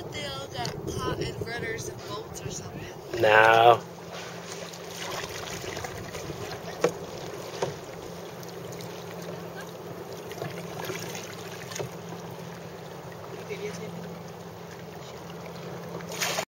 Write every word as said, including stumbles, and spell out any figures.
thought they all got caught in rudders and boats or something. No. Videotaping.